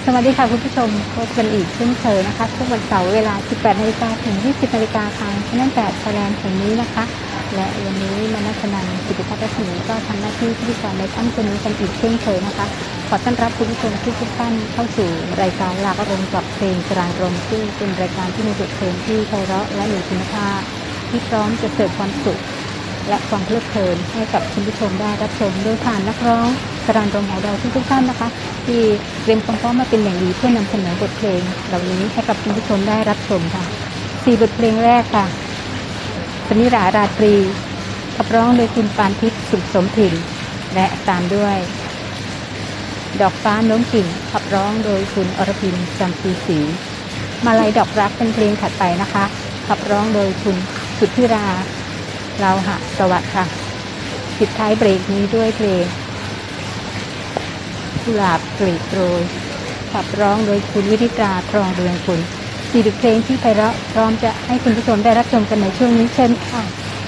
วัสดีค่ะคุณผู้ชมพบกันอีกเช่นเคยนะคะทุกวันเสาร์เวลา 18 นาฬิกาถึง 20 นาฬิกาทางช่อง8 Thailand แห่งนี้นะคะและวันนี้มนัสนันท์ กิติพัฒน์รัศมีก็ทำหน้าที่พิธีกรในค่ำคืนนี้กันอีกเช่นเคยนะคะขอต้อนรับคุณผู้ชมทุกท่านเข้าสู่รายการหลักอารมณ์กับเพลงกลางลมซึ่งเป็นรายการที่มีบทเพลงที่ไพเราะและมีคุณภาพที่พร้อมจะเสิร์ฟความสุขและความเพลิดเพลินให้กับคุณผู้ชมได้รับชมโดยผ่านนักร้องกลางลมของเราทุกท่านนะคะที่เตรียมความพร้อมมาเป็นอย่างดีเพื่อนำเสนอบทเพลงเหล่านี้ให้กับคุณผู้ชมได้รับชมค่ะ4 บทเพลงแรกค่ะสมิราราตรีขับร้องโดยคุณปานทิพย์สุขสมถิ่นและตามด้วยดอกฟ้าโน้มกิ่งขับร้องโดยคุณอรพินจำปีศรีมาลัยดอกรักเป็นเพลงถัดไปนะคะขับร้องโดยคุณสุทธิราเราหะสวัสดิ์ค่ะปิดท้ายเบรกนี้ด้วยเพลงกุหลาบกลีบโรยขับร้องโดยคุณวิริตราครองเรืองคุณ4 บทเพลงที่ไพเราะพร้อมจะให้คุณผู้ชมได้รับชมกันในช่วงนี้เช่นค่ะ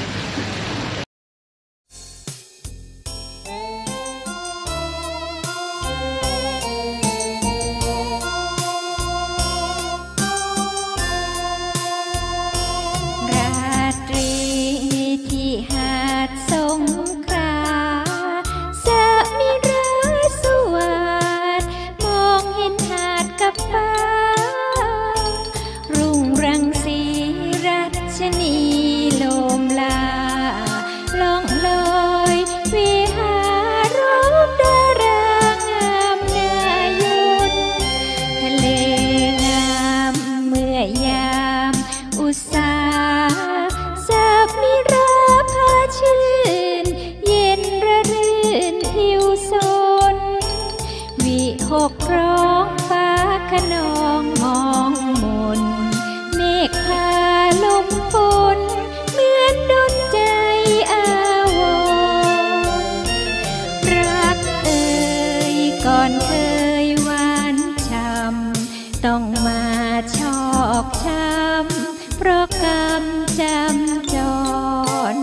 หกร้องฟ้าขนองมองมนเมฆพาลมฝนเหมือนดลใจอาวรรักเอ่ยก่อนเคยหวานช้ำต้องมาชอกช้ำเพราะกรรมจำจร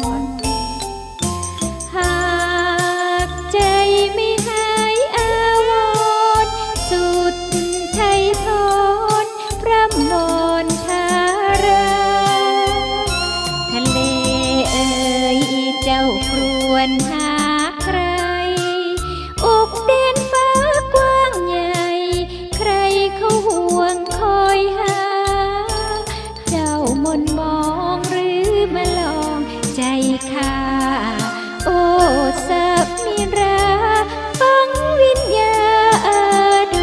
หากใจไม่หายอาวรสุดไทยทนพระมนทาราทะเลเอ่ยเจ้ากรวนหาใครอกเด่นฟ้ากว้างใหญ่ใครเขาห่วงคอยหาเจ้ามนมองหรือมาลองใจข้าโอ้สับมิราฟังวิญญาดู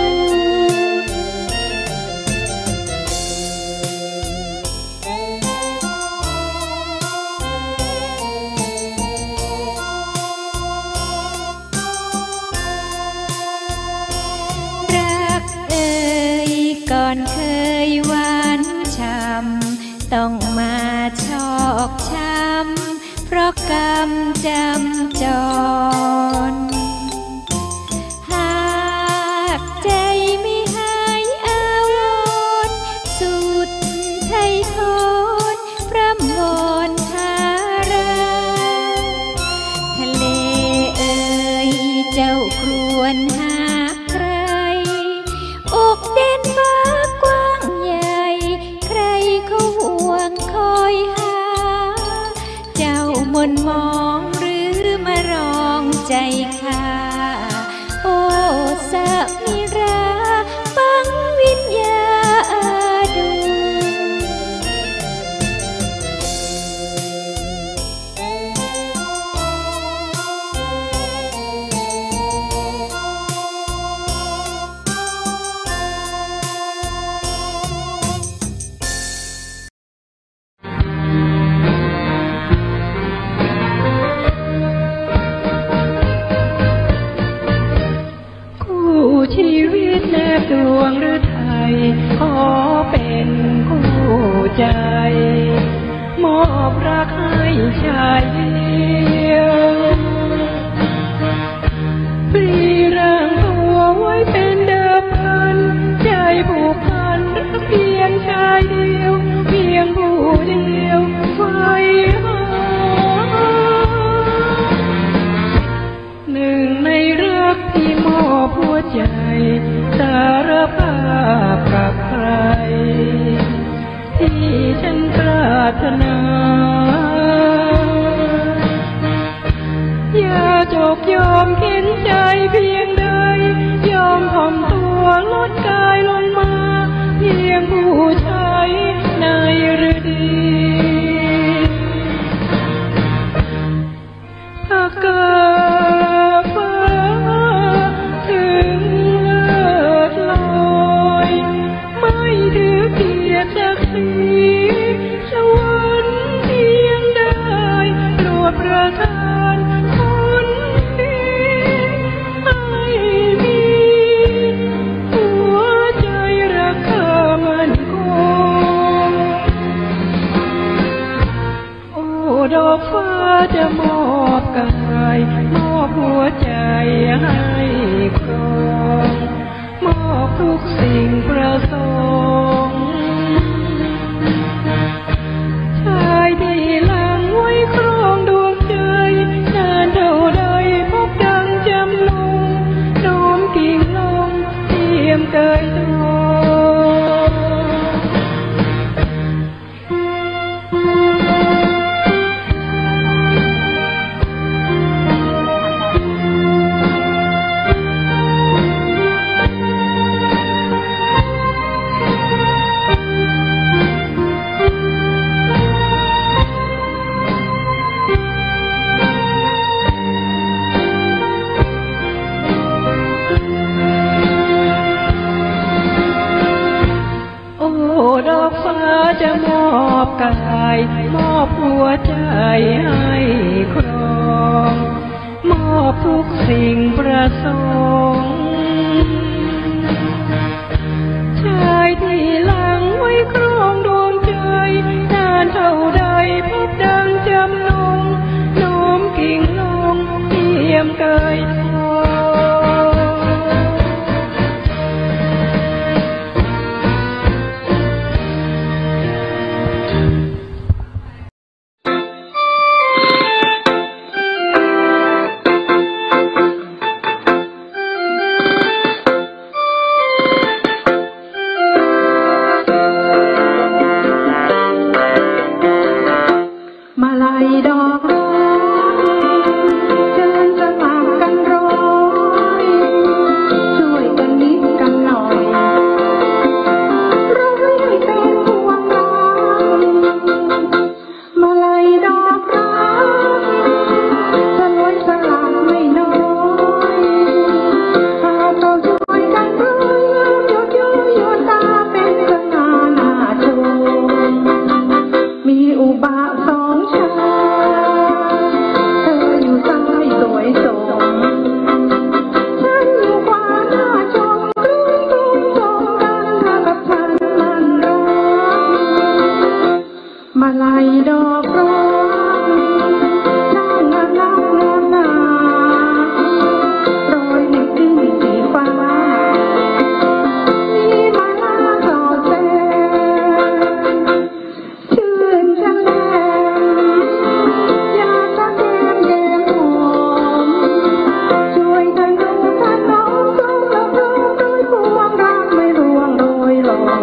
รักเอ่ยก่อนเคยหวานช้ำต้องมาชอกช้ำเพราะกรรมจำจรหากใจไม่หายอาวรสุดไทยทนพระมนทาราทะเลเอ่ยเจ้ากรวนหาใครอกเด่นฟ้ากว้างใหญ่ใครเขาห่วงคอยหาเจ้ามนมองหรือมารองใจข้าโอ้สับมิราฟังวิญญาดูชีวิตแนบดวงฤทัยขอเป็นคู่ใจมอบรักให้ชายเดียวปรีร่างตัวไว้เป็นเดิมพันใจผูกพันรักเพียงชายเดียวเพียงผู้เดียวไฟหาหนึ่งในรักที่มอบหัวใจสารพันาอย่าจกยอมเข็นใจเพียงใดยอมถ่อมตัวลดกายลงมาเพียงผู้ใช้ในฤดีถ้าเกิดฟ้าถึงเลิศลอยไม่ถือเกียรติศักดิ์ศรีสวรรค์เพียงได้โปรดประทานคนดีให้มีหัวใจรักเธอมั่นคงโอ้ดอกฟ้าจะมอบกายมอบหัวใจให้ครองมอบทุกสิ่งประสงค์ชายที่หลังไว้ครองดวงใจนานเท่าใดพบดังจำลงน้อมกิ่งลงเทียมเกยทองดอกฟ้าจะมอบกายมอบหัวใจให้ครองมอบทุกสิ่งประสงค์ชายที่หลังไว้ครองดวงใจนานเท่าใดพบดังจำลงน้อมกิ่งลงเทียมเกยทอง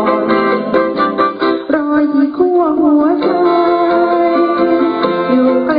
หัวใจอยู่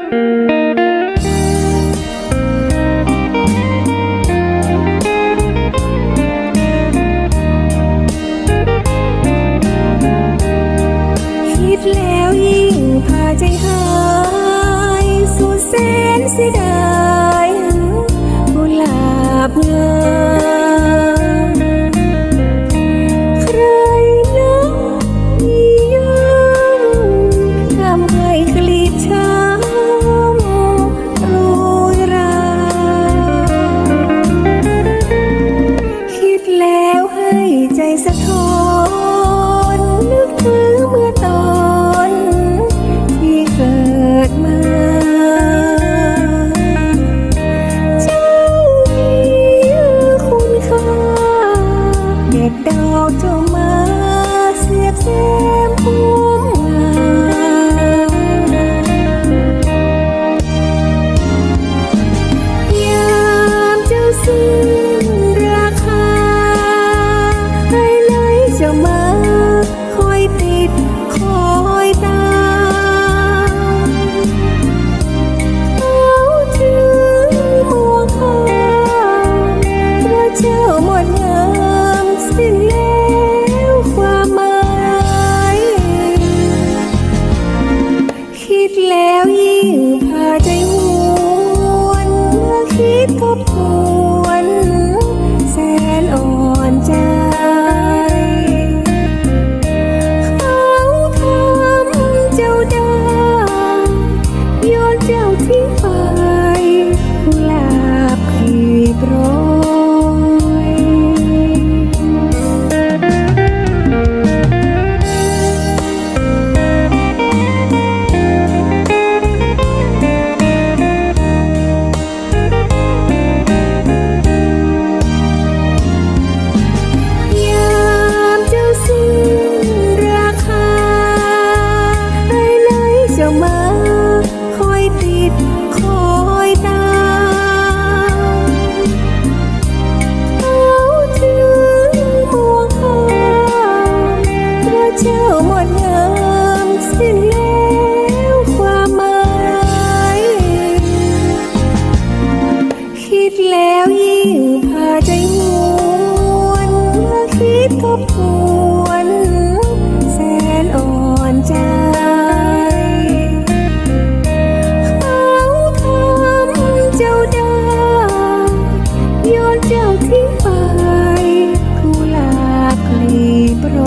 คิดแล้วยิ่งพาใจหายสุดแสนเสียดายกุหลาบงามใครนะนิยามทำให้กลีบช้ำโรยราคิดแล้วให้ใจสะท้อนนึกถึงเมื่อตอนที่เกิดมาเจ้ามีคุณค่าเด็ดดอกเจ้ามาเสียบแซมพุ่มงามยามเจ้าสิ้นราคาให้ไหนเจ้ามาคอยติดคอยตามเขาถึงห่วงข้ามพระเจ้าหมดงามสิ้นแล้วความหมายคิดแล้วยิ่งพาใจหวนเมื่อคิดทบทวนแสนอ่อนใจเขาทำเจ้าได้โยนเจ้าทิ้งไปกุหลาบกลีบโรย ยามเจ้าสิ้นราคาให้ไหนเจ้ามาคอยติดคอยตามเขาถึงห่วงข้ามพระเจ้าหมดงามสิ้นแล้วความหมายคิดแล้วยิ่งพาใจหวนเมื่อคิดทบทวนแสนอ่อนใจเขาทำเจ้าได้โยนเจ้าทิ้งไปกุหลาบกลีบโร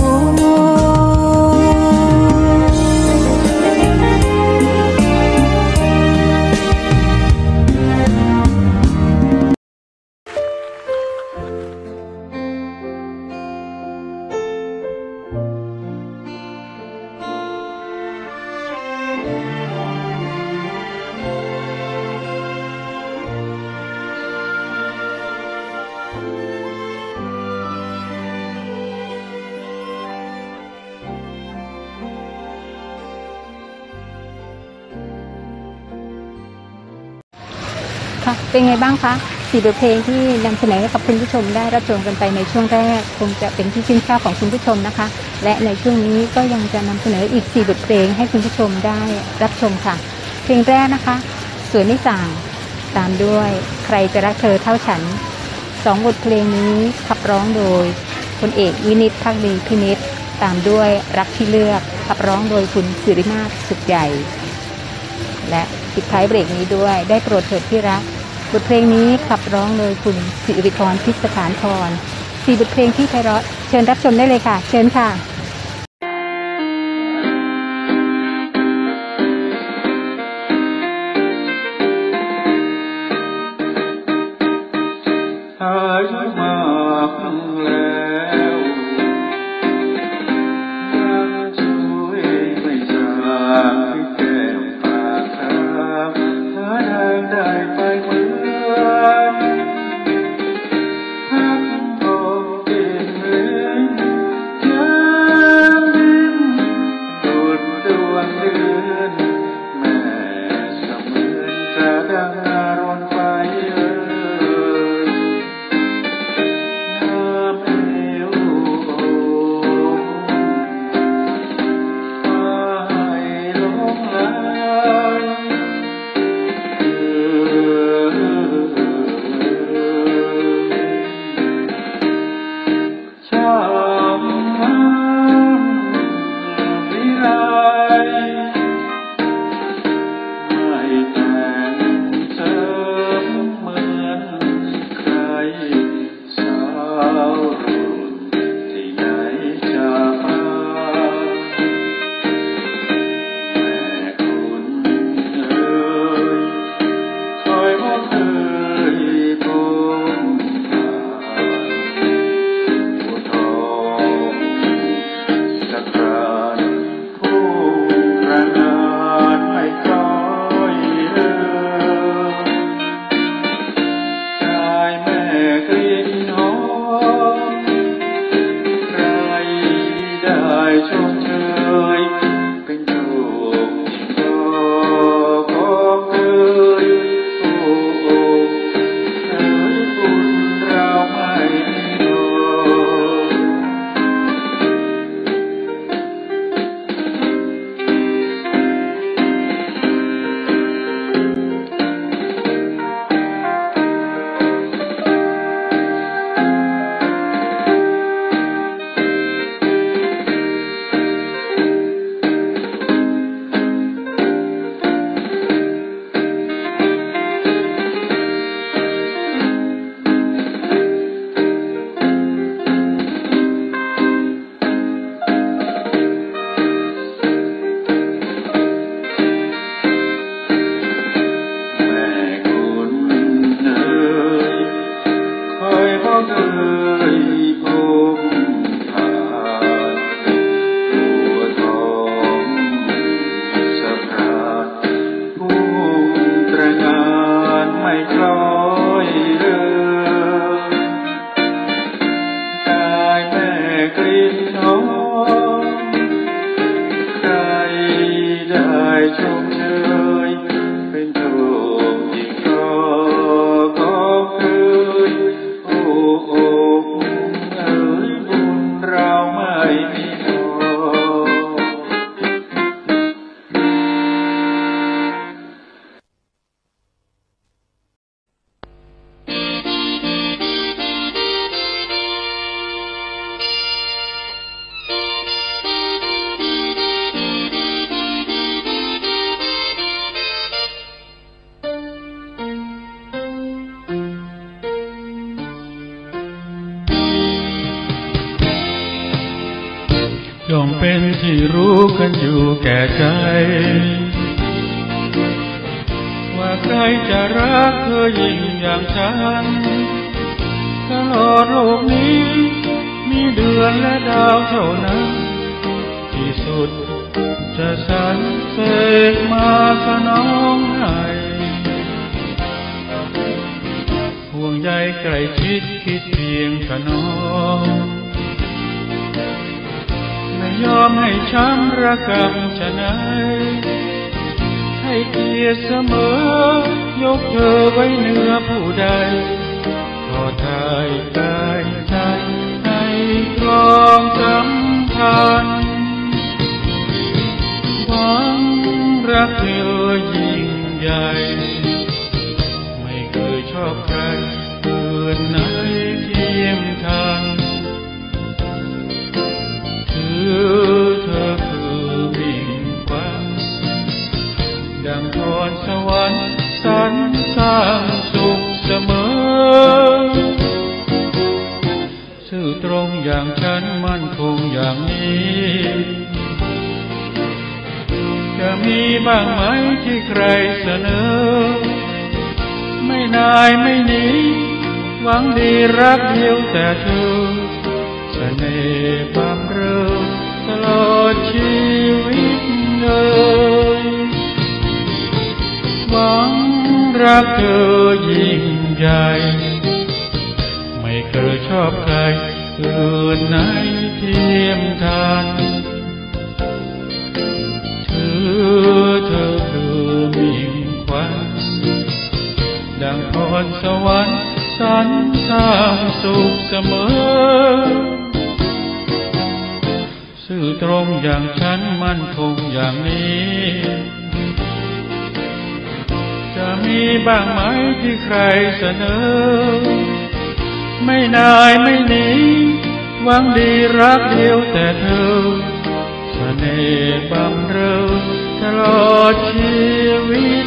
ค่ะเป็นไงบ้างคะ4 บทเพลงที่นำเสนอให้กับคุณผู้ชมได้รับชมกันไปในช่วงแรกคงจะเป็นที่ชื่นชอบของคุณผู้ชมนะคะและในช่วงนี้ก็ยังจะนำเสนออีก4 บทเพลงให้คุณผู้ชมได้รับชมค่ะเพลงแรกนะคะสวยไม่ส่างตามด้วยใครจะรักเธอเท่าฉัน2 บทเพลงนี้ขับร้องโดยพลเอกวินิต ภักดีพินิจตามด้วยรักที่เลือกขับร้องโดยคุณสิริมาศสุขใหญ่และปิดท้ายเบรกนี้ด้วยได้โปรดเถิดที่รักบทเพลงนี้ขับร้องโดยคุณสิริพร พิสถานพร4 บทเพลงที่ไพเราะเชิญรับชมได้เลยค่ะเชิญค่ะอายุมากแล้วยังช่วยไม่จางให้แก้มปากคำหาทางได้ไปเหมือนพักโบกเก่งเล่นยังได้ชมเชยเป็นโชคยิ่งเพราะของเคยโอ้โอ้เอ๋ยบุญเราไม่มีน้อยย่อมเป็นที่รู้กันอยู่แก่ใจว่าใครจะรักเธอยิ่งอย่างฉันตลอดโลกนี้มีเดือนและดาวเท่านั้นที่สุดจะสรรเสกมาสนองให้ห่วงใยใกล้ชิดคิดเพียงถนอมไม่ยอมให้ช้ำระกำชะไหนให้เกียรติเสมอยกเธอไว้เหนือผู้ใดขอทายกายใจให้ครองสัมพันธ์หวังรักเธอยิ่งใหญ่ไม่เคยชอบใครอื่นไหนเทียมทันเธอคือมิ่งขวัญดังพรสวรรค์สรรสร้างสุขเสมอซื่อตรงอย่างฉันมั่นคงอย่างนี้จะมีบ้างไหมที่ใครเสนอไม่นายไม่หนีหวังดีรักเดียวแต่เธอเสน่ห์บำเรอตลอดชีวิตเลยหวังรักเธอยิ่งใหญ่ไม่เคยชอบใครอื่นไหนเทียมทันเธอคือมิ่งขวัญดังพรสวรรค์สรรสร้างสุขเสมอซื่อตรงอย่างฉันมั่นคงอย่างนี้จะมีบ้างไหมที่ใครเสนอไม่นายไม่หนีหวังดีรักเดียวแต่เธอเสน่ห์บำเรอตลอดชีวิต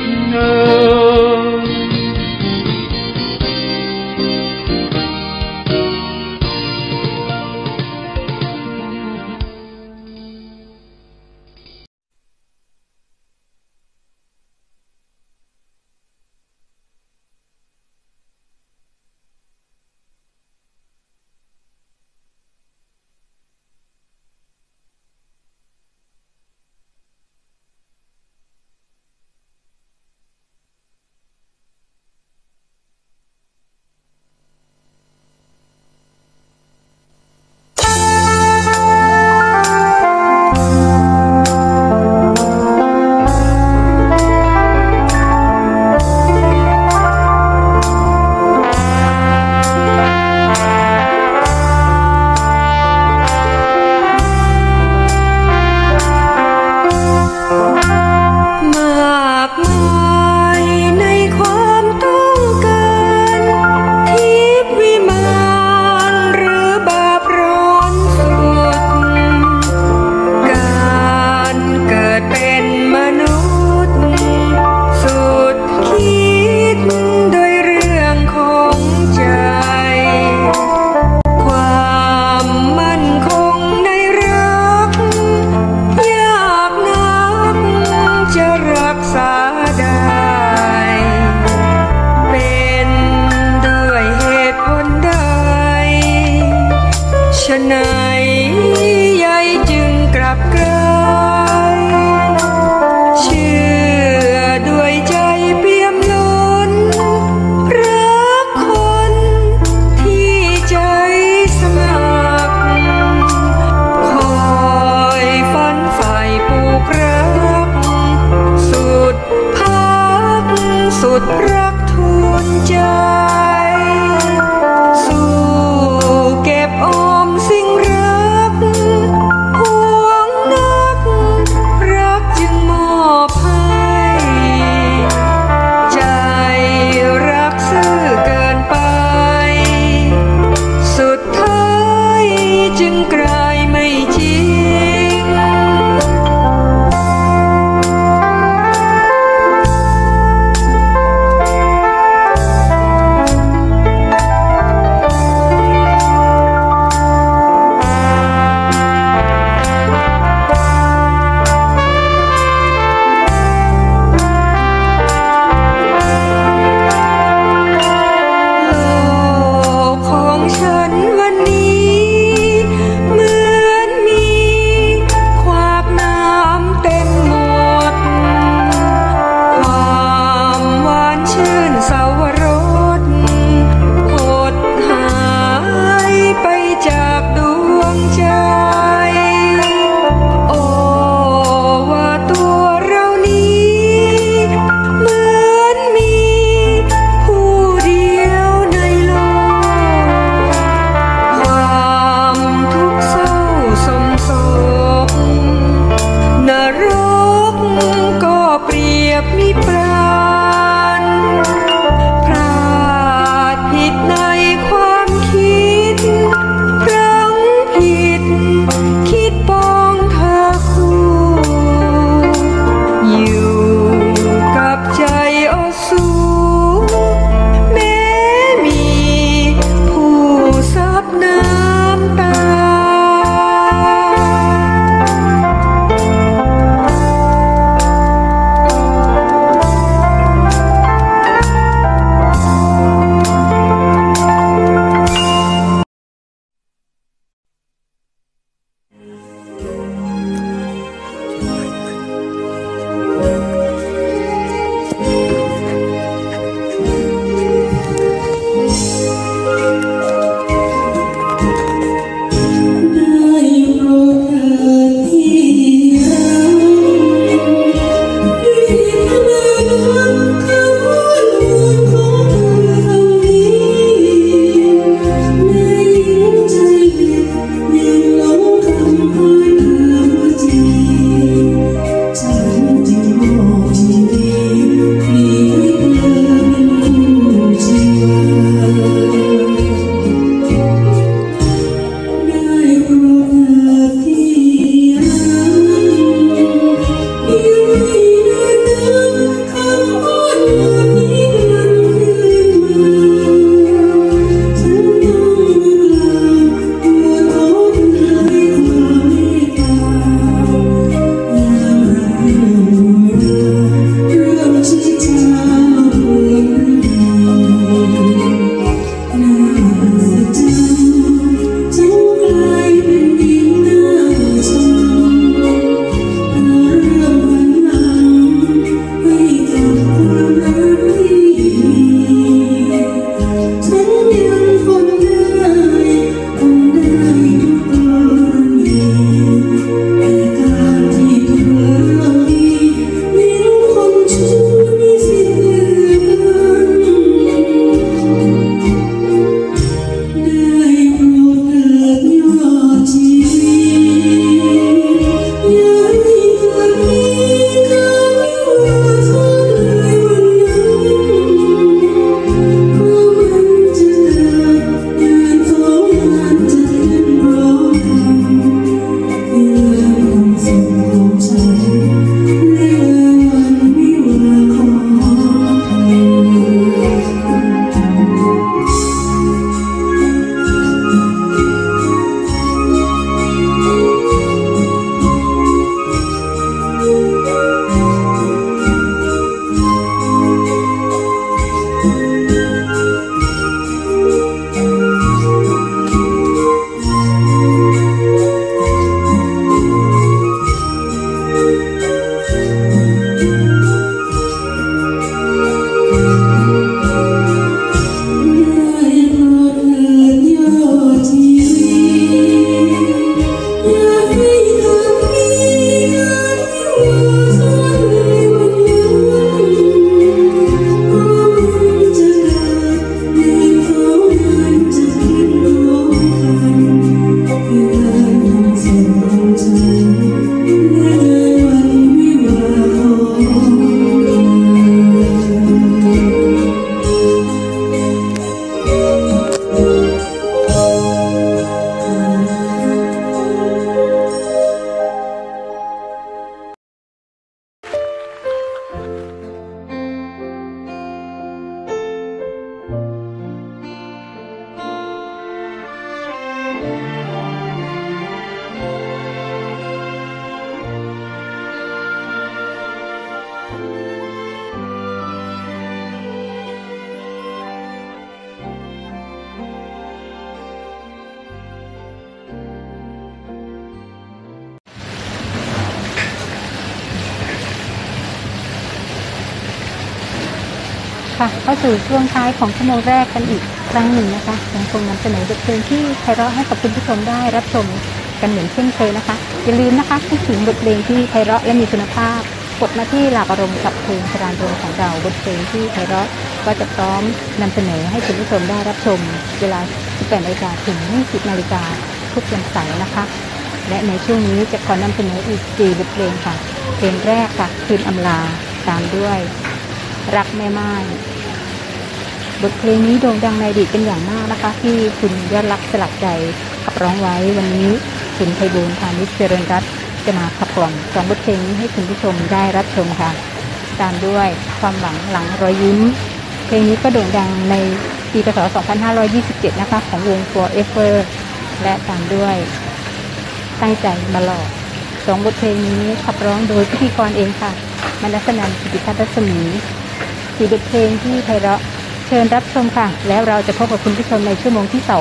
ค่ะเข้าสู่ช่วงท้ายของชั่วโมงแรกกันอีกครั้งหนึ่งนะคะยังคงนำเสนอบทเพลงที่ไพเราะให้กับคุณผู้ชมได้รับชมกันเหมือนเช่นเคยนะคะอย่าลืมนะคะคิดถึงบทเพลงที่ไพเราะและมีคุณภาพกดมาที่หลากอารมณ์กับเพลงสรานรมของเราบทเพลงที่ไพเราะก็จะพร้อมนำเสนอให้คุณผู้ชมได้รับชมเวลา 18 นาฬิกาถึง 20 นาฬิกาทุกวันเสาร์นะคะและในช่วงนี้จะขอนำเสนออีก 4 บทเพลงค่ะเพลงแรกค่ะคืนอำลาตามด้วยรักแม่ไม้บทเพลงนี้โด่งดังในอดีตเป็นอย่างมากนะคะที่คุณยอดรักสลักใจขับร้องไว้วันนี้คุณไพบูลย์พานิชเจริญรัตน์จะมาขับกล่อม2 บทเพลงนี้ให้คุณผู้ชมได้รับชมค่ะตามด้วยความหวังหลังรอยยิ้มเพลงนี้ก็โด่งดังในปีพ.ศ. 2527นะคะของวง Forever และตามด้วยตั้งใจมาหลอก2 บทเพลงนี้ขับร้องโดยพิธีกรเองค่ะมนัสนันท์ กิติทัศน์รัศมี4 บทเพลงที่ไพเราะเชิญรับชมค่ะแล้วเราจะพบกับคุณผู้ชมในชั่วโมงที่ 2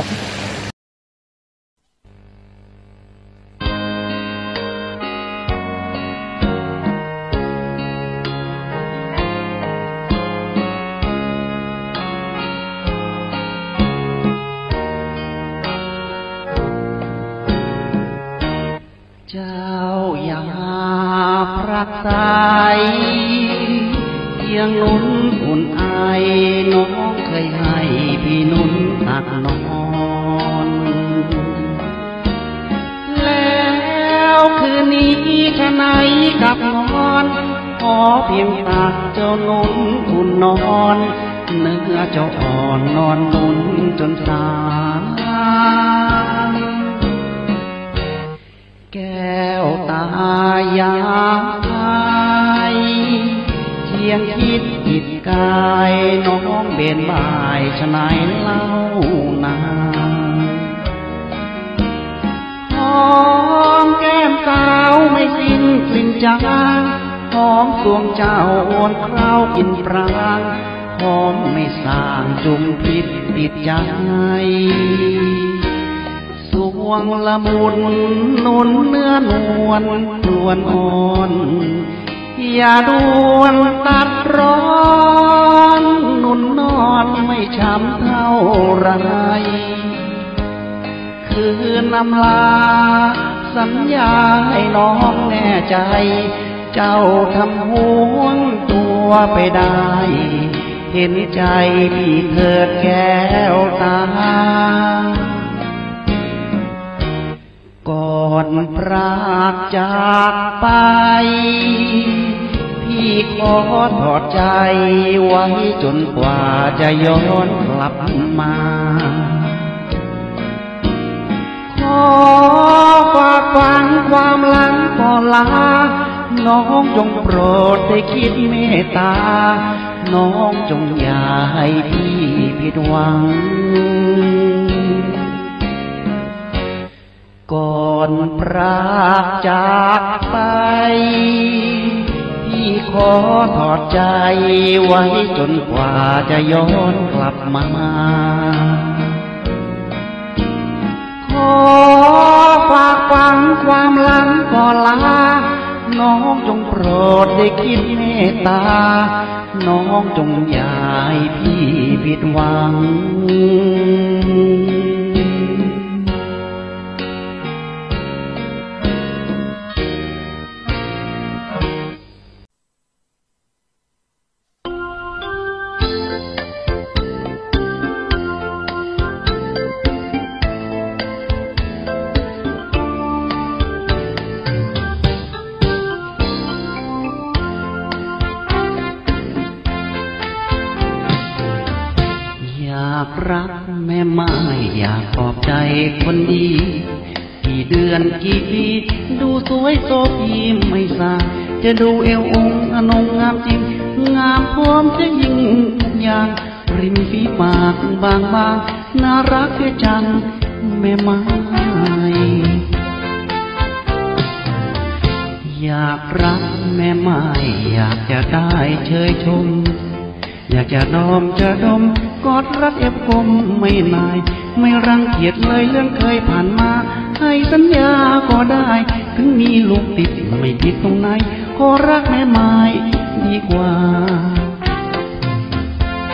เจ้าอย่ารักใสเพียงนุ่นอุ่นไอน้องเคยให้พี่นุ่นตักนอนแล้วคืนนี้ชะไหนกับนอนขอเพียงตักเจ้านุ่นอุ่นนอนเนื้อเจ้าอ่อนนอนนุ่นจนสายแก้วตายาไทยเทียงคิดจิตกายน้องเบนบ่ายชะไหนเล่านาหอมแก้มสาวไม่สิ้นกลิ่นจางหอมสวงเจ้าโอนเคล้ากินปรางหอมไม่สร้างจุมพิษติดใจสวงละมุนนุนเนื้อนวลนวลอ่อนอย่าด่วนตัดร้อนนุนนอนไม่ช้ำเท่าไรคืนอำลาสัญญาให้น้องแน่ใจเจ้าทำห่วงตัวไปได้เห็นใจพี่เถิดแก้วตาก่อนพรากจากไปพี่ขอถอดใจไว้จนกว่าจะย้อนกลับมาขอฝากฝังความหลังก่อนลาน้องจงโปรดได้คิดเมตตาน้องจงอย่าให้พี่ผิดหวังก่อนพรากจากไปพี่ขอถอดใจไว้จนกว่าจะย้อนกลับมาขอฝากฝังความหลังก่อนลาน้องจงโปรดได้คิดเมตตาน้องจงอย่าให้พี่ผิดหวังรักแม่ไม้อยากปลอบใจคนดีกี่เดือนกี่ปีดูสวยโซฟีไม่สาจะดูเอวองค์อนงงามจริงงามพร้อมจะยิ่งทุกอย่างริมฝีปากบางบางน่ารักเสียจังแม่ไม้อยากรักแม่ไม้อยากจะได้เชยชมอยากจะดมจะดมกอดรักเอฟกลมไม่นายไม่รังเกียจเลยเรื่องเคยผ่านมาให้สัญญาก็ได้ถึงมีลูกติดไม่ผิดตรงไหนขอรักแม่ไม้ดีกว่า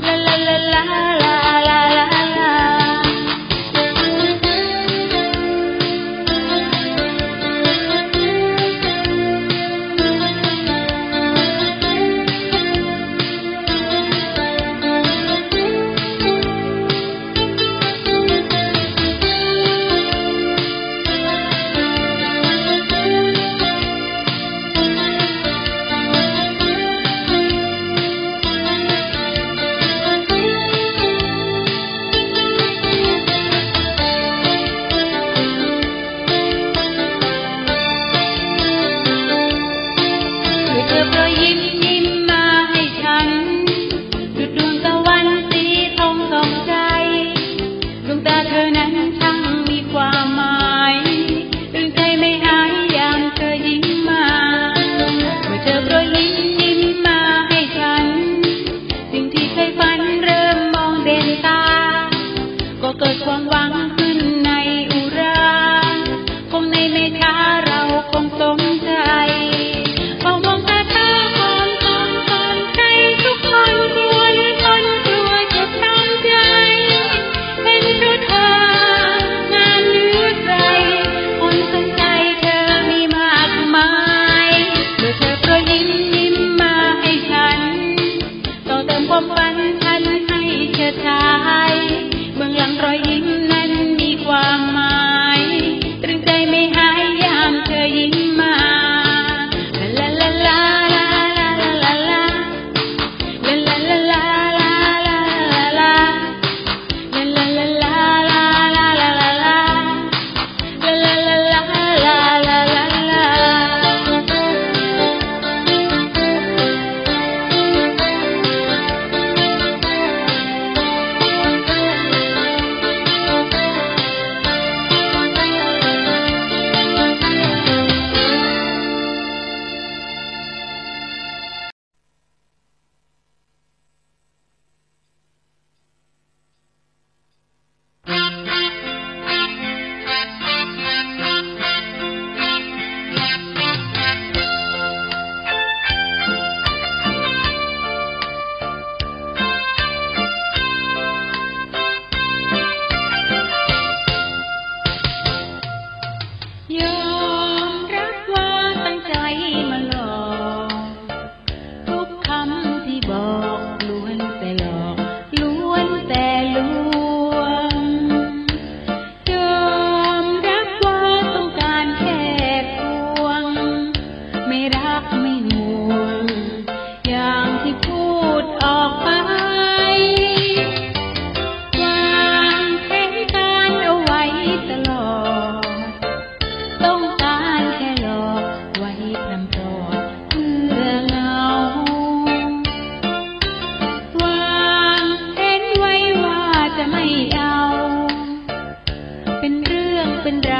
ลาลาลาลาลาลาลา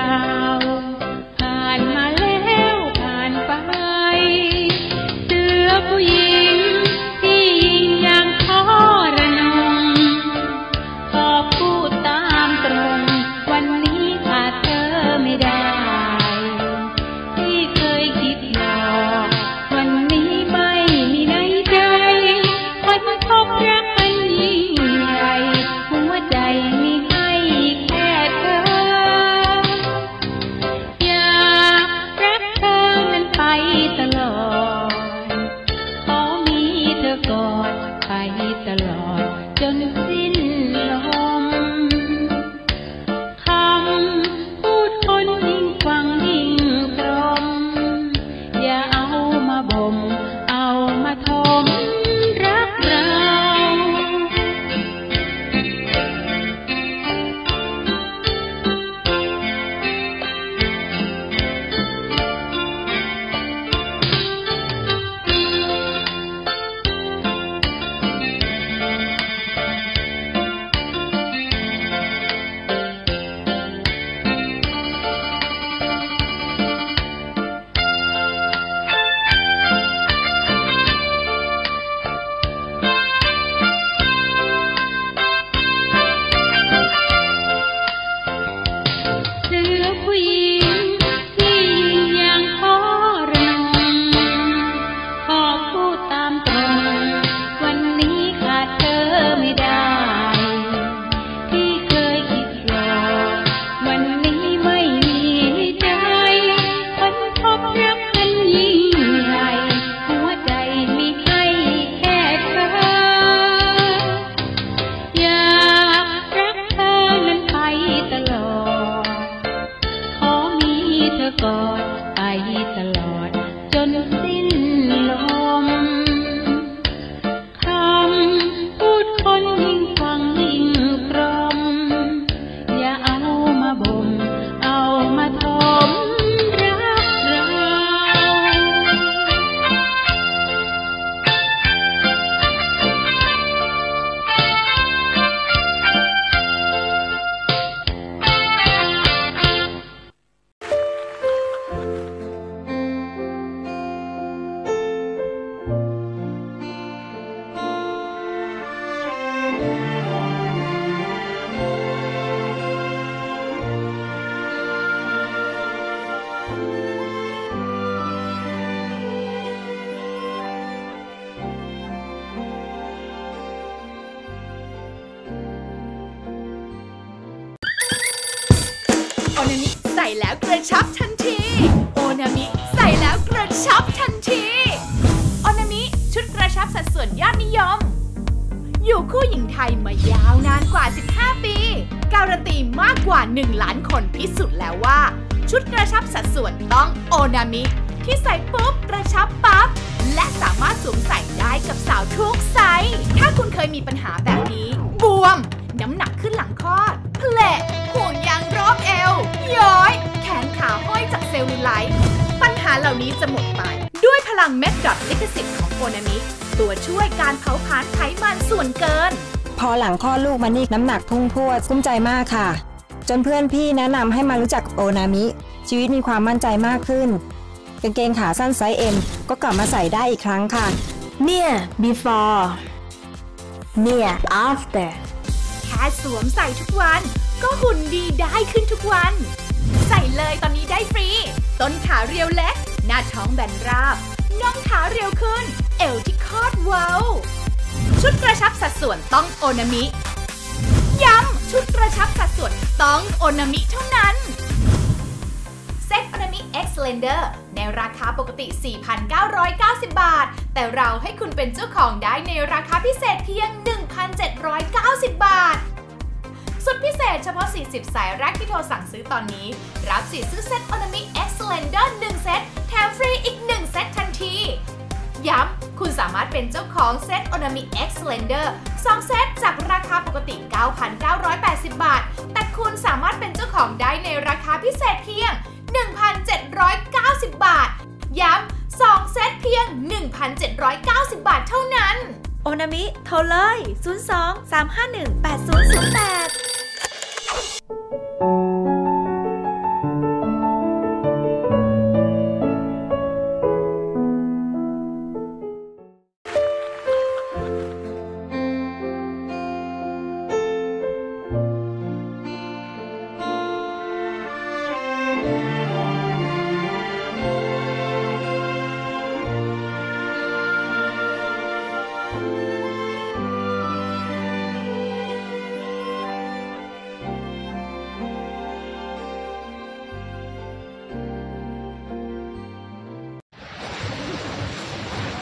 าวผ่านมาแล้วผ่านไปเสือผู้หญิงที่ยิ่งอย่างทรนงขอพูดตามตรงวันนี้ขาดเธอไม่ได้ที่เคยคิดหลอกวันนี้ไม่มีในใจคนพบรักอันยิ่งใหญ่หัวใจมีให้แค่เธออยากรักเธอนั้นไปตลอดขอมีเธอก่อนไปตลอดจนสิ้นลมคำพูดคนยิ่งฟังยิ่งตรมอย่าเอามาบ่มเอามาทมรักเราโอนามิใส่แล้วกระชับทันทีโอนามิใส่แล้วกระชับทันทีโอนามิชุดกระชับสัดส่วนยอดนิยมอยู่คู่หญิงไทยมายาวนานกว่า15ปีการันตีมากกว่า1 ล้านคนพิสูจน์แล้วว่าชุดกระชับสัดส่วนต้องโอนามิที่ใส่ปุ๊บกระชับปั๊บและสามารถสวมใส่ได้กับสาวทุกไซส์ถ้าคุณเคยมีปัญหาแบบนี้บวมน้ำหนักขึ้นหลังคลอดแผลห่วงยางรอบเอวย้อยแขนขาห้อยจากเซลลูไลท์ปัญหาเหล่านี้จะหมดไปด้วยพลังเม็ดดอทลิขสิทธิ์ของโอนามิตัวช่วยการเผาผลาญไขมันส่วนเกินพอหลังคลอดลูกมานี่น้ำหนักพุ่งพรวดกุ้มใจมากค่ะจนเพื่อนพี่แนะนำให้มารู้จักโอนามิชีวิตมีความมั่นใจมากขึ้นกางเกงขาสั้นไซส์ M ก็กลับมาใส่ได้อีกครั้งค่ะเนี่ย before เนี่ย after แค่สวมใส่ทุกวันก็หุ่นดีได้ขึ้นทุกวันใส่เลยตอนนี้ได้ฟรีต้นขาเรียวเล็กหน้าท้องแบนราบน่องขาเรียวขึ้นเอวที่คอดเว้าชุดกระชับสัดส่วนต้องโอนามิย้ำชุดกระชับสัดส่วนต้องโอนามิเท่านั้นเซ็ตโอนามิ X Slender ในราคาปกติ 4,990 บาทแต่เราให้คุณเป็นเจ้าของได้ในราคาพิเศษเพียง 1,790 บาทสุดพิเศษเฉพาะ40สายแรกที่โทรสั่งซื้อตอนนี้รับสิทธิ์ซื้อเซ็ตโอนามิ X Slender 1 เซตแถมฟรีอีก1 เซตทันทีย้ำคุณสามารถเป็นเจ้าของเซ็ตโอนามิ X Slender 2 เซตจากราคาปกติ 9,980 บาทแต่คุณสามารถเป็นเจ้าของได้ในราคาพิเศษเพียง 1,790 บาทย้ำ2 เซตเพียง 1,790 บาทเท่านั้นโอนามิโทรเลย 02-351-8008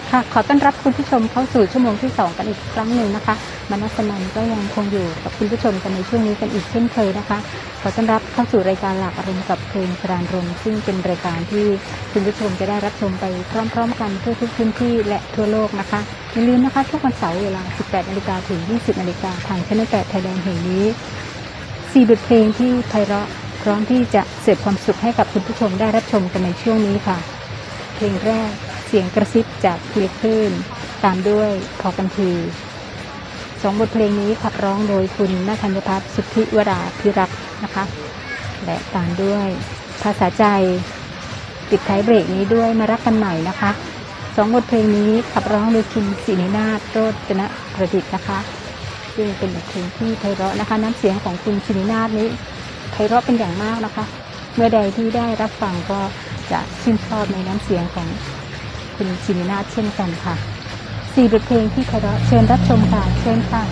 ค่ะขอต้อนรับคุณผู้ชมเข้าสู่ชั่วโมงที่2กันอีกครั้งหนึ่งนะคะมนัสนันก็ยังคงอยู่กับคุณผู้ชมกันในช่วงนี้กันอีกเช่นเคยนะคะขอต้อนรับเข้าสู่รายการหลักอารมณ์กับเพลงสรานรมซึ่งเป็นรายการที่คุณผู้ชมจะได้รับชมไปพร้อมๆกันทั่วทุกพื้นที่และทั่วโลกนะคะอย่าลืมนะคะทุกวันเสาร์เวลา 18 นาฬิกาถึง 20 นาฬิกาทางช่อง 8 ไทยแลนด์แห่งนี้4 บทเพลงที่ไพเราะพร้อมที่จะเสิร์ฟความสุขให้กับคุณผู้ชมได้รับชมกันในช่วงนี้ค่ะเพลงแรกเสียงกระซิบจากทีละคลื่นตามด้วยพอกันที2 บทเพลงนี้ขับร้องโดยคุณณธัญพัฒน์สุทธิวราภิรักษ์นะคะและตามด้วยภาษาใจปิดท้ายเบรกนี้ด้วยมารักกันหน่อยนะคะ2 บทเพลงนี้ขับร้องโดยคุณศินินาถโรจนประดิษฐ์นะคะซึ่งเป็นบทเพลงที่ไพเราะนะคะน้ำเสียงของคุณศินินาถนี้ไพเราะเป็นอย่างมากนะคะเมื่อใดที่ได้รับฟังก็จะชื่นชอบในน้ำเสียงของคุณศินินาถเช่นกันค่ะ4 บทเพลงที่ไพเราะเชิญรับชมค่ะเชิญค่ะ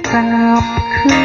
กลับคื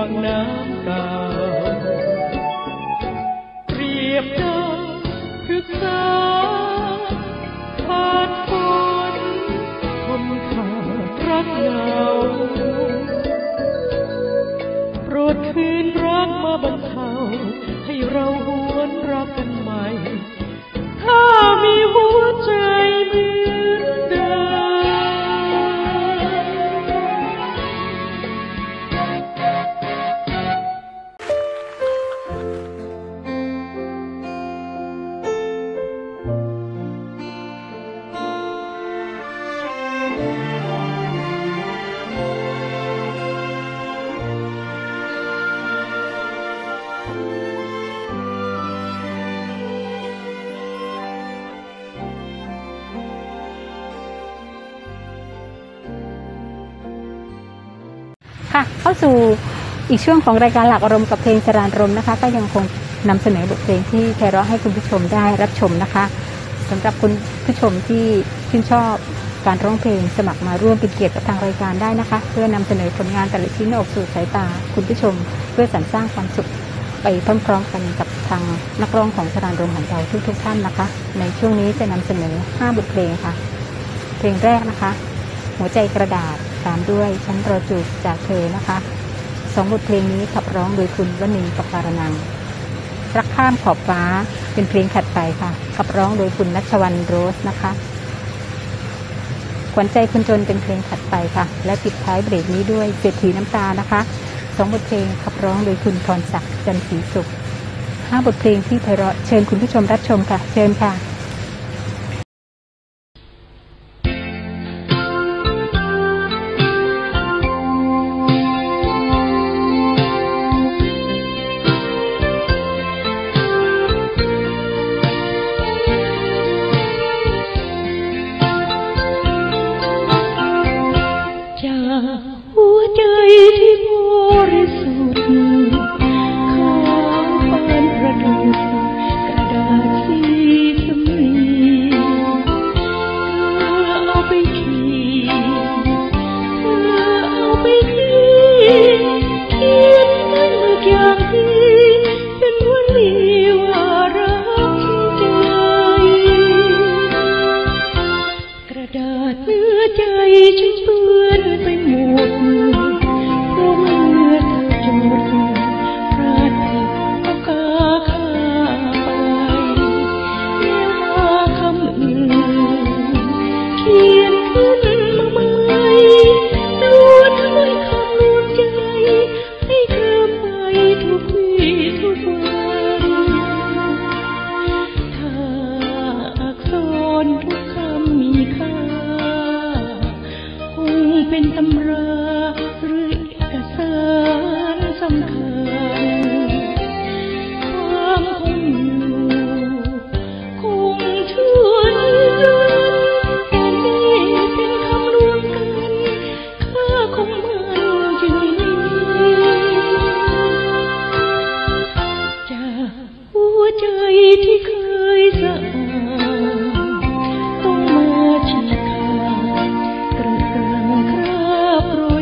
วังน้ำตาเปรียบดังพฤกษาขาดฝนคนขาดรักเหงาโปรดคืนรักมาบรรเทาให้เราหวนรักกันใหม่ถ้ามีหัวใจเหมือนเดิมค่ะเข้าสู่อีกช่วงของรายการหลักอารมณ์กับเพลงสรานรมนะคะก็ยังคงนำเสนอบทเพลงที่ไพเราะให้คุณผู้ชมได้รับชมนะคะสำหรับคุณผู้ชมที่ชื่นชอบการร้องเพลงสมัครมาร่วมเป็นเกียรติกับทางรายการได้นะคะเพื่อนำเสนอผลงานแต่ละชิ้นออกสู่สายตาคุณผู้ชมเพื่อสรรสร้างความสุขไปพร้อมๆกันกับทางนักร้องของสรานรมของเราทุกท่านนะคะในช่วงนี้จะนำเสนอ5บทเพลงค่ะเพลงแรกนะคะหัวใจกระดาษตามด้วยฉันรอจูบจากเธอนะคะ2บทเพลงนี้ขับร้องโดยคุณวณีปการนังรักข้ามขอบฟ้าเป็นเพลงถัดไปค่ะขับร้องโดยคุณณัชวรรณโรสนะคะขวัญใจคนจนเป็นเพลงถัดไปค่ะและปิดท้ายเบรกนี้ด้วยเศรษฐีน้ำตานะคะ2บทเพลงขับร้องโดยคุณพรศักดิ์จันทร์ศรีสุข5บทเพลงที่ไพเราะเชิญคุณผู้ชมรับชมค่ะเชิญค่ะโปรย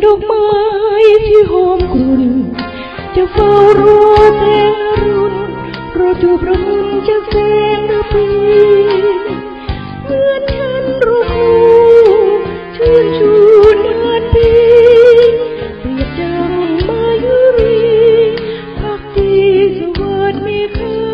ดอกไม้ที่หอมกลุ่นจะเฝ้ารอแสงอรุณรอจูบระมุนจะแสงระพีเหมือนฉันรอคู่ชื่นชูนานปีเปรียบดังมายุรีพักดีสวัสดิ์มีค่า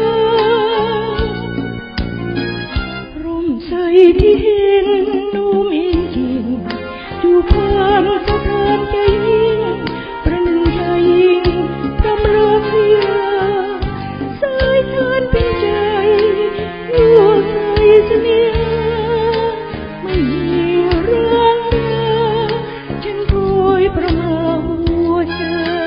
ร่มใสที่เห็นนุ่มอินจริงดูความสะท้านใจยิ่งประหนึ่งใจยิ่งกำลังเสียสายทานเป็นใจยั่วใส่เสน่หาไม่มีร่างเดิมฉันคอยประมาหัวใจ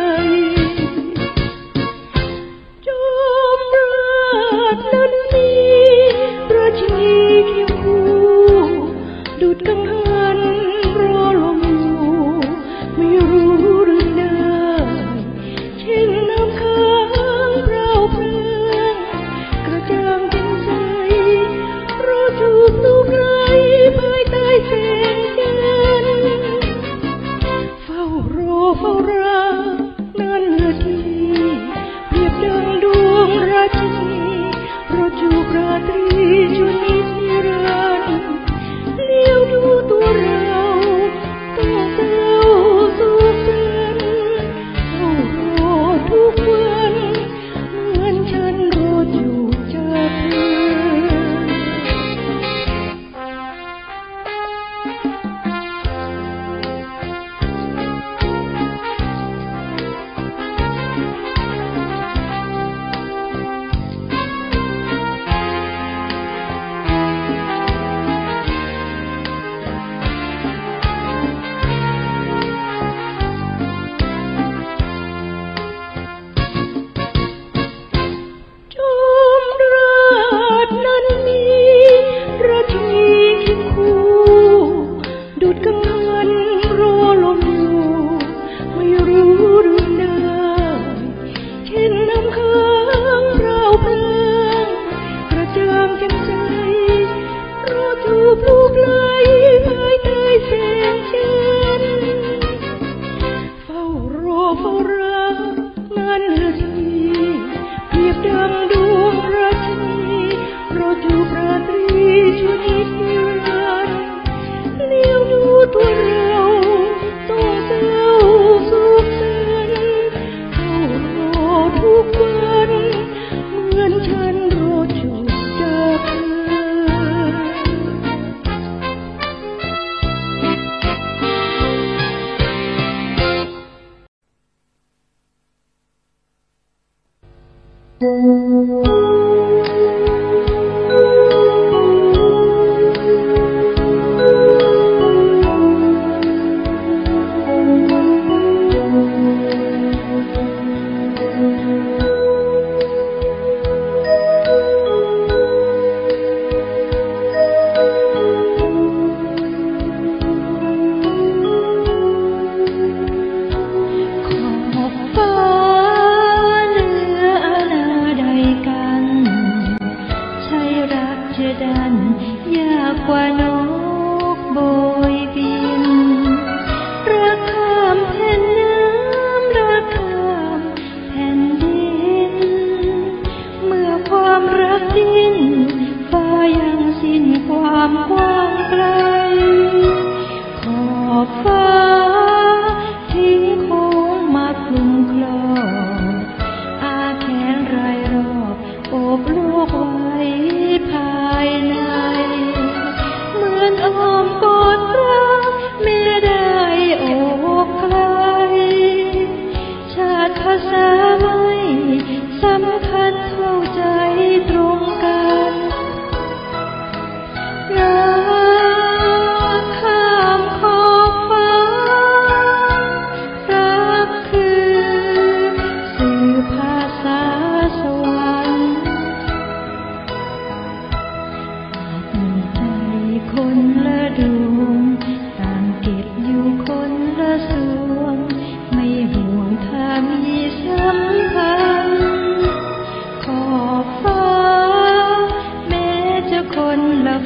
จอมราชนั้นมีราชินีเคียงคู่ดุจกังหันรอลมอยู่ไม่รู้หรือได้เช่นน้ำค้างเปล่าเปลืองกระจ่างเป็นใสรอจูบลูกไรภายใต้แสงจันทร์เฝ้ารอเฝ้ารักนานนาทีเปรียบดังดวงราชินีรอจูบราตรีจนนิรันดร์เลี้ยวดูตัวเราต้องเศร้าโศกสันเฝ้ารอทุกวันเหมือนฉันรอจูบจากเธอ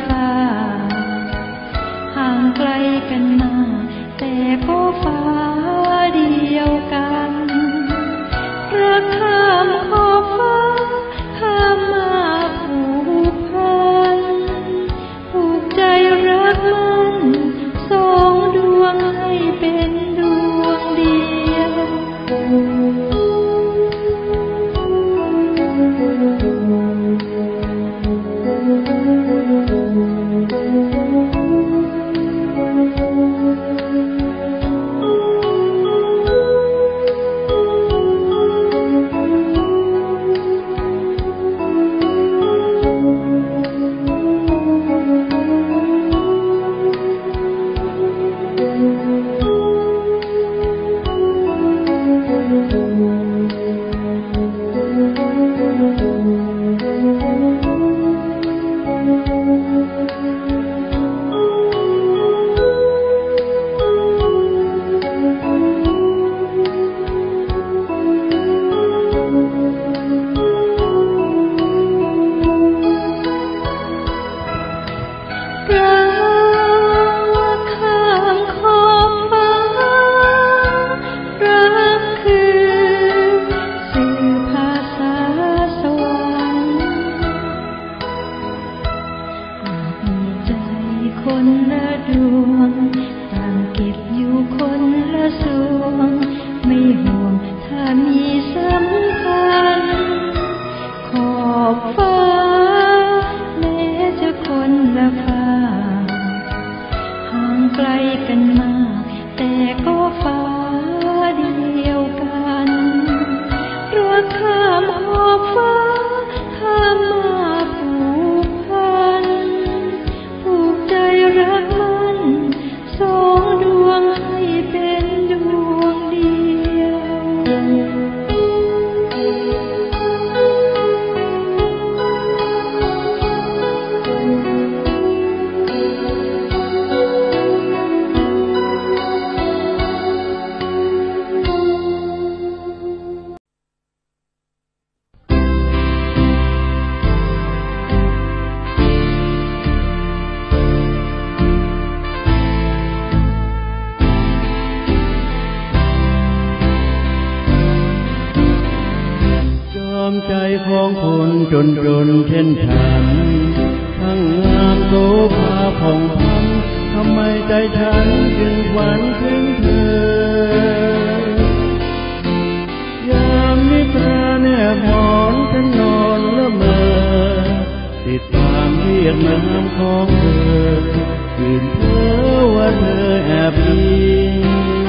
กันมาแต่ก็ฟ้าเป็นดวงเดียวของคนจนเช่นฉันทั้งงามโสภาผ่องพันทำไมใจฉันจึงฝันถึงเธอยามนิทราแนบหมอนฉันนอนละเมอติดตามเรียกน้ำของเธอคืนเธอว่าเธอแอบอิง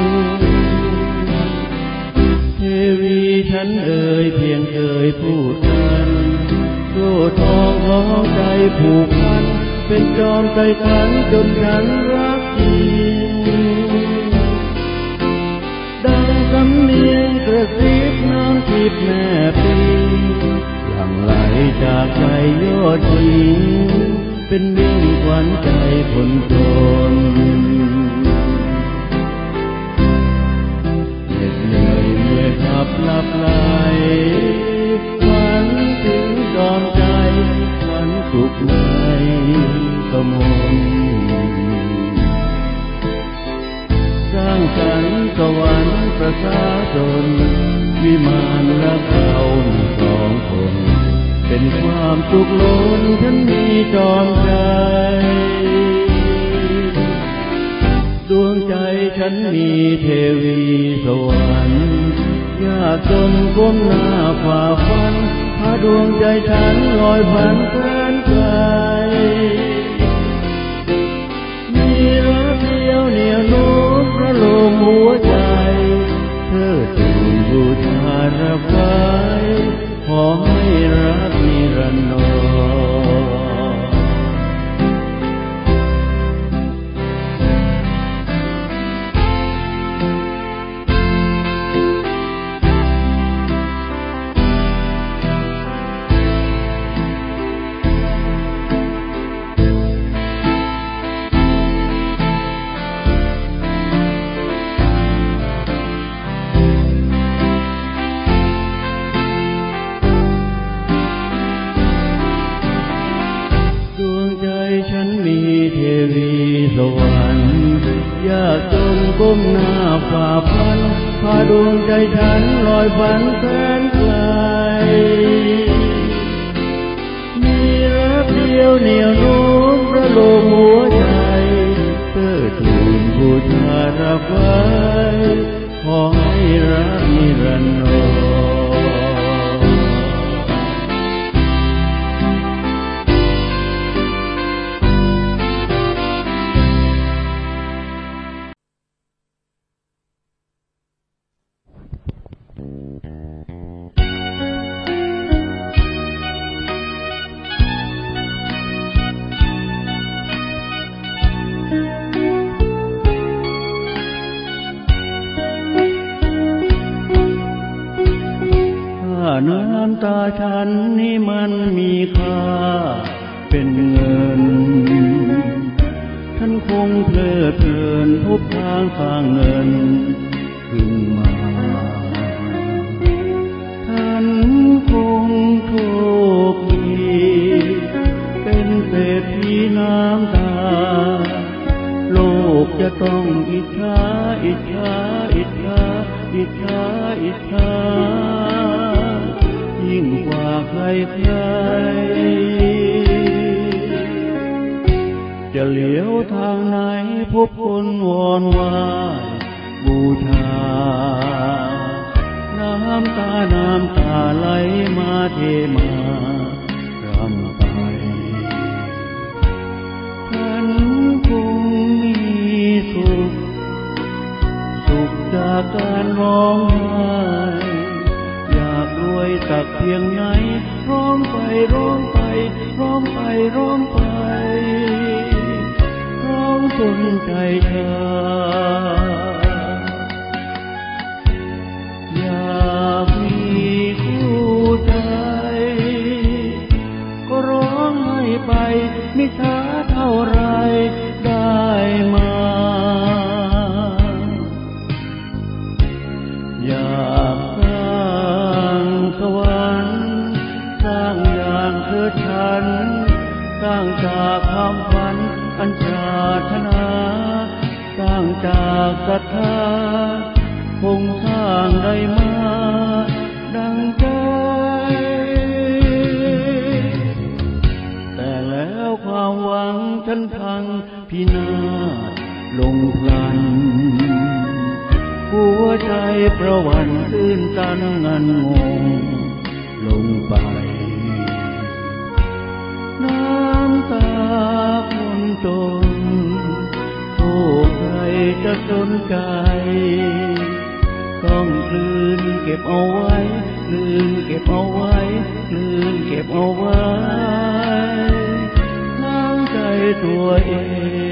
เทวีฉันเอ่ยเพียงเคยพูดกันโซ่ทองของใจผูกพันเป็นจอมใจฉันจนฉันรักจริงดังสำเนียงกระซิบน้ำทิพย์แม่ปีหลั่งไหลจากใจยอดหญิงเป็นมิ่งขวัญใจคนจนเหน็ดเหนื่อยเมื่อยขับหลับไหลฝันถึงจอมใจฝันสุขในกมลสร้างสรรค์สวรรค์ประชาชนวิมานรักเราสองคนเป็นความสุขล้นฉันมีจอมใจดวงใจฉันมีเทวีสวรรค์ยากจนก้มหน้าฝ่าฟันพาดวงใจฉันลอยผ่านแสนไกลมีรักเดียวเหนี่ยวโน้มพระโลมหัวใจเธอถึงบูชารับไว้ขอให้รักนิรันดรยากจนก้มหน้าฝ่าฟันพาดวงใจฉันลอยฝันแสนไกลมีรักเดียวเหนี่ยวโน้มประโลมหัวใจเธอทูลบูชารับไว้ำตาฉันนี่มันมีค่าเป็นเงินฉันคงเพลิดเพลินพบทางสร้างเงินขึ้นมาฉันคงโชคดีเป็นเศรษฐีน้ำตาโลกจะต้องอิจฉาอิจฉาอิจฉาอิจฉาอิจฉายิ่งกว่าใครจะเลี้ยวทางไหนพบคนวอนวายบูชาน้ำตาไหลมาเทมารำไปฉันคงมีสุขจากการร้องไห้อยากรวยสักเพียงไหนร้องไปร้องไปร้องไปร้องไปร้องจนใจชาอยากมีคู่ใจก็ร้องให้ไปไม่ช้าเท่าไรได้มาอยากสร้างสวรรค์สร้างอย่างเธอฉันสร้างจากความฝันอันปรารถนาสร้างจากศรัทธาคงสร้างได้มาดังใจแต่แล้วความหวังฉันพังพินาศลงพลันหัวใจประวันตื้นตันงันงงลงไปน้ำตาคนจนโอ้ใครจะสนใจต้องกลืนเก็บเอาไว้กลืนเก็บเอาไว้กลืนเก็บเอาไว้น้ำใจตัวเอง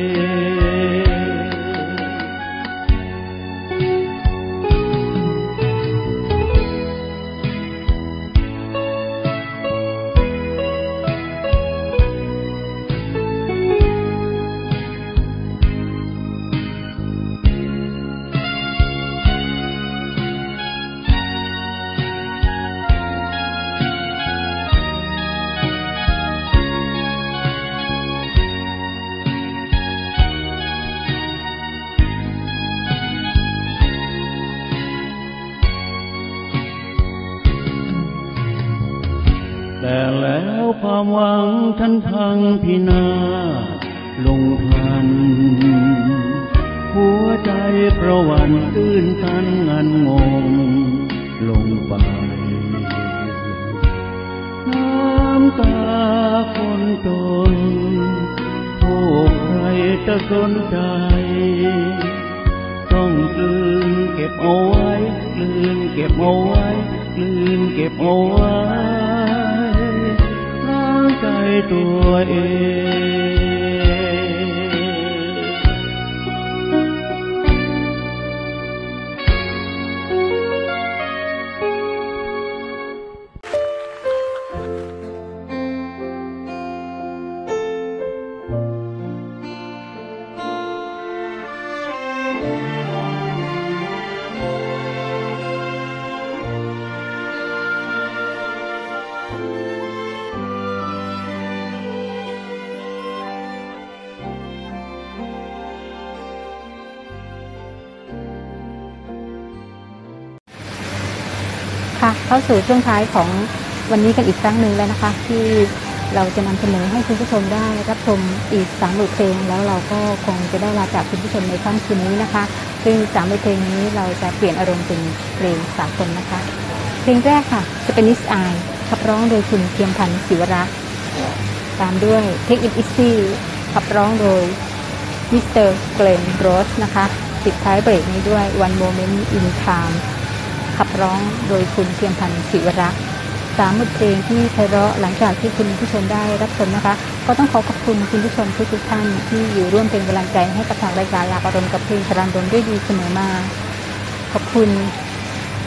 แต่แล้วความหวังฉันพังพินาศลงพลันหัวใจประวันตื้นตันงันงงลงไปน้ำตาคนจนโอ้ใครจะสนใจต้องกลืนเก็บเอาไว้กลืนเก็บเอาไว้กลืนเก็บเอาไว้ใจตัวเองเข้าสู่ช่วงท้ายของวันนี้กันอีกครั้งหนึ่งแล้วนะคะที่เราจะนำเสนอให้คุณผู้ชมได้รับชมอีก3 บทเพลงแล้วเราก็คงจะได้ลาจากคุณผู้ชมในค่ำคืนนี้นะคะซึ่ง3 บทเพลงนี้เราจะเปลี่ยนอารมณ์เป็นเพลงสากลนะคะเพลงแรกค่ะ Spanish Eye ขับร้องโดยคุณเทียมพันธ์ศิวรักษ์ตามด้วย Take It Easy ขับร้องโดยมิสเตอร์เกรนโรสนะคะปิดท้ายเบรกนี้ด้วย One Moment in Timeขับร้องโดยคุณเทียมพันธ์ศิวรักษ์3 บทเพลงที่ไพเราะหลังจากที่คุณผู้ชมได้รับชมนะคะก็ต้องขอขอบคุณคุณผู้ชมทุกท่านที่อยู่ร่วมเป็นกำลังใจให้กับทางรายการหลากอารมณ์กับเพลงสรันดลด้วยดีเสมอมาขอบคุณผ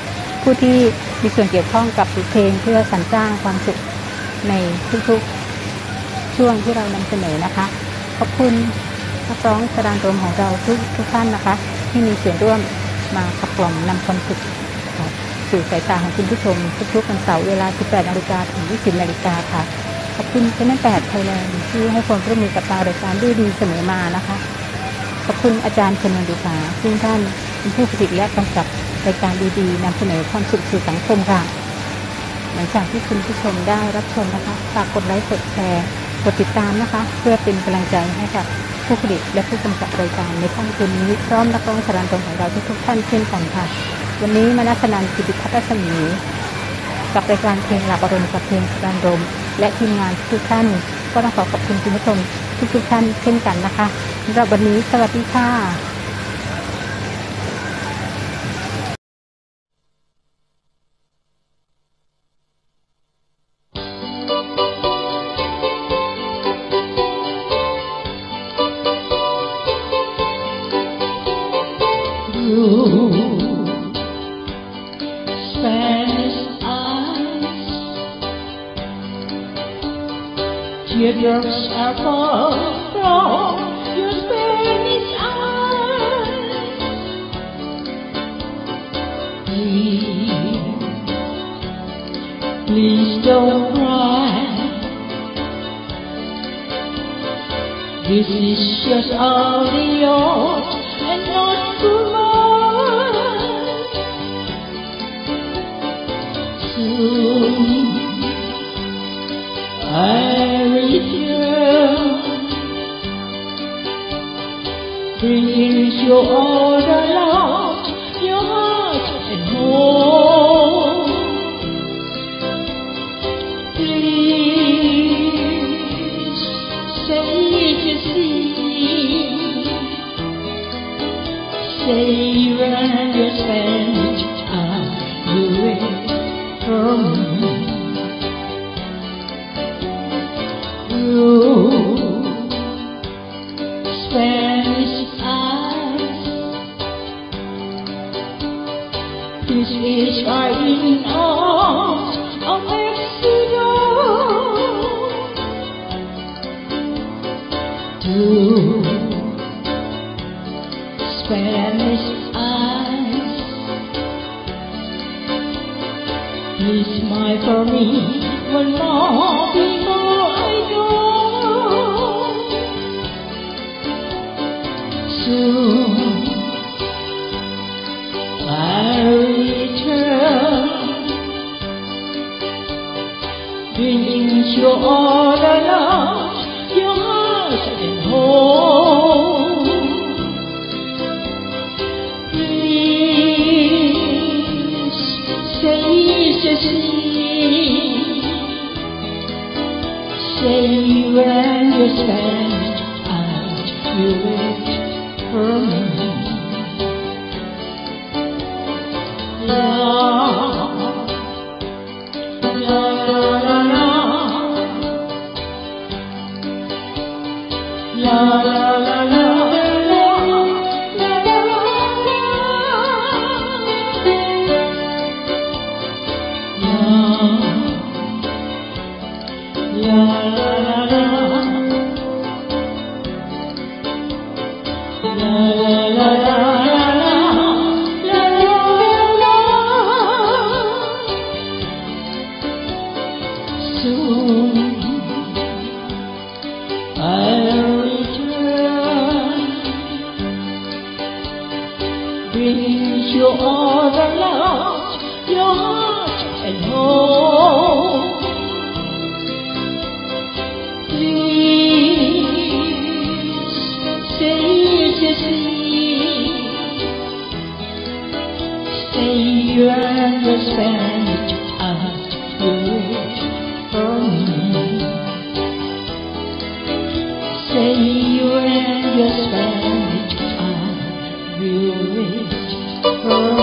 ผู้ที่มีส่วนเกี่ยวข้องกับเพลงเพื่อสรรสร้างความสุขในทุกๆช่วงที่เรานำเสนอนะคะขอบคุณนักร้องสดานรมของเราทุกท่านนะคะที่มีส่วนร่วมมาขับกล่อมนำความสุขสู่สายตาของคุณผู้ชมทุกๆวันเสาร์เวลา 18 นาฬิกาถึง 20 นาฬิกาค่ะขอบคุณช่อง 8 ไทยแลนด์ที่ให้ความร่วมมือกับทางรายการด้วยดีเสมอมานะคะขอบคุณอาจารย์ชนวนดุษาซึ่งท่านเป็นผู้ผลิตและกำกับรายการดีๆนำเสนอความสุขสู่สังคมค่ะหลังจากที่คุณผู้ชมได้รับชมนะคะฝากกดไลค์กดแชร์กดติดตามนะคะเพื่อเป็นกำลังใจให้กับผู้ผลิตและผู้กำกับรายการในค่ำคืนนี้พร้อมนักร้องสดานรมของเราทุกท่านเช่นกันค่ะวันนี้มนัสนันท์ กิติพัฒน์รัศมีกับรายการเพลงหลับอรุณกับเพลงสดานรมและทีมงานทุกท่านก็ต้องขอบคุณคุณผู้ชมทุกท่านเช่นกันนะคะสำหรับวันนี้สวัสดีค่ะ Teardrops are falling from your Spanish eyes. Please don't cry. This is just only yours and not for mine. Soon bringing you all the love, your heart and home. Please say to see, say when you spend time you wait for me. Spanish eyes, this is our in arms of Mexico. Two Spanish eyes, please smile for me one more before I go. Soon I'll return, bringing you all the love, your heart and home. Please say when you spend time you wait for me. La la la la la la la you all the love, your heart and home. Please say to stay and just spend time you wait for me. Say and just spend time you wait for me.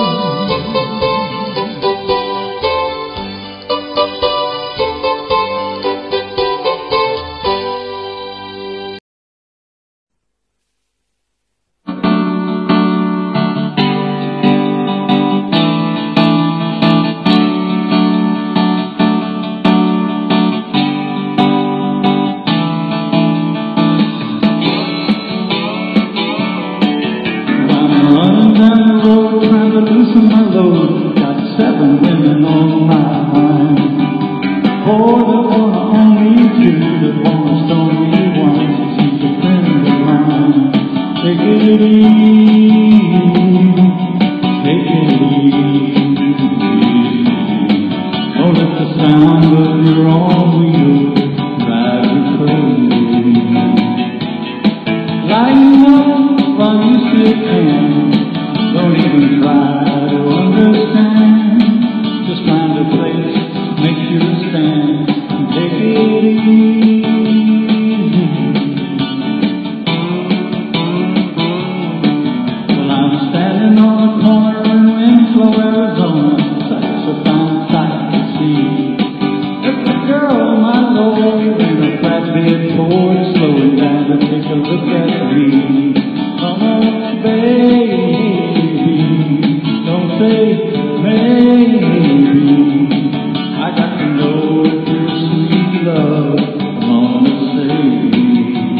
Take it easy, take it easy. Don't let the sound of your own wheels drive you crazy. Lighten up while you still can. Don't even try to understand. Just find a place, make you stand, and take it easy. Well, I'm standing on a corner in Winslow, Arizona. Such a fine sight to see. There's a girl, my lord, in a flatbed Ford, slowing down to take a look at me. Come on, baby, don't say maybe. I got to know if your sweet love gonna save me.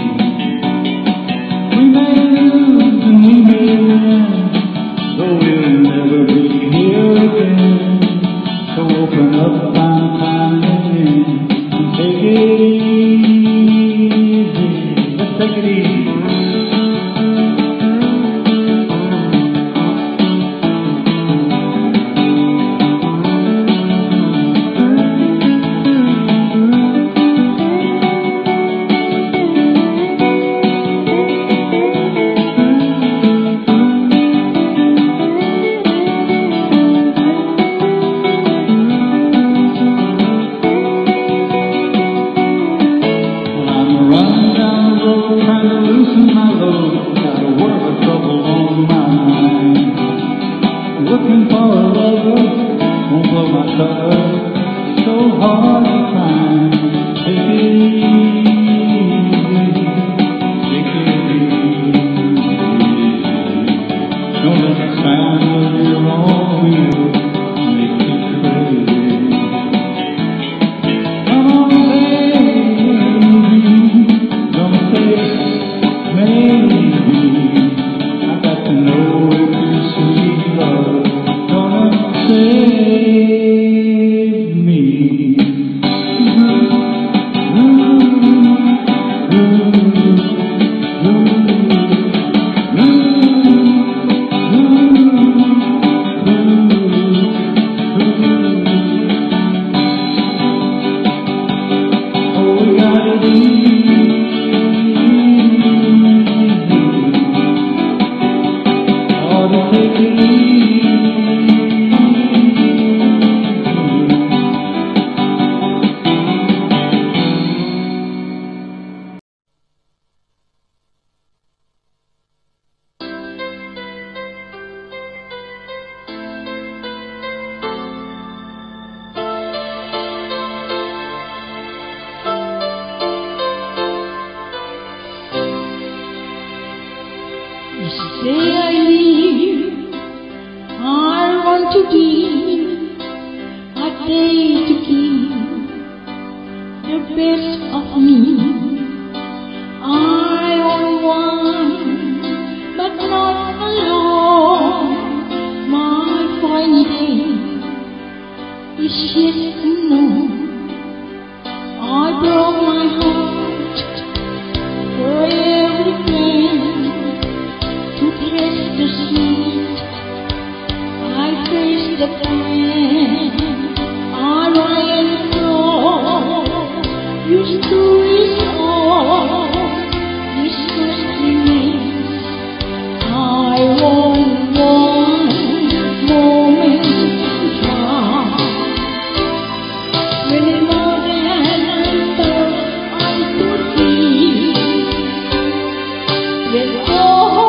We may lose and we may win, though we'll never be here again. So open up, find time and take it easy. Let's take it easy. Looking for a lover, won't blow my cover, so hard to find. Take it easy, take it easy. Don't let the sound of your own wheels make you crazy. Come on, baby, don't say maybe. I got to know if your sweet love save me. Oh, we gotta be oh, to take it easy. You say I live, I want to give, I pay to give the best of me. I only want, but not alone. My fine day is yet unknown. I broke my heart for everything. To taste the sweet, I face the pain. I and flow used to restore. This just remains. I want one moment to try. When more than I thought I could be. When all